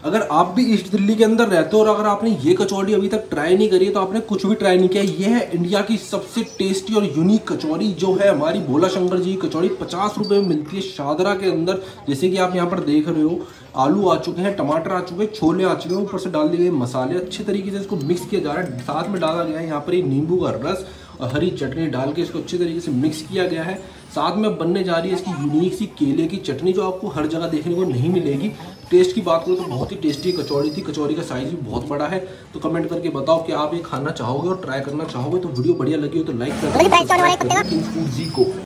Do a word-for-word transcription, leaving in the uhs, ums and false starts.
अगर आप भी ईस्ट दिल्ली के अंदर रहते हो और अगर आपने ये कचौड़ी अभी तक ट्राई नहीं करी है तो आपने कुछ भी ट्राई नहीं किया। ये है इंडिया की सबसे टेस्टी और यूनिक कचौड़ी, जो है हमारी भोला शंकर जी की कचौड़ी। पचास रुपए में मिलती है शादरा के अंदर। जैसे कि आप यहाँ पर देख रहे हो, आलू आ चुके हैं, टमाटर आ चुके हैं, छोले आ चुके हैं, ऊपर से डाल दिए गए मसाले, अच्छे तरीके से इसको मिक्स किया जा रहा है। साथ में डाला गया है यहाँ पर ये नींबू का रस और हरी चटनी डाल के इसको अच्छे तरीके से मिक्स किया गया है। साथ में बनने जा रही है इसकी यूनिक सी केले की चटनी, जो आपको हर जगह देखने को नहीं मिलेगी। टेस्ट की बात करो तो बहुत ही टेस्टी कचौड़ी थी। कचौड़ी का साइज भी बहुत बड़ा है। तो कमेंट करके बताओ कि आप ये खाना चाहोगे और ट्राई करना चाहोगे। तो वीडियो बढ़िया लगी हो तो लाइक कर दो।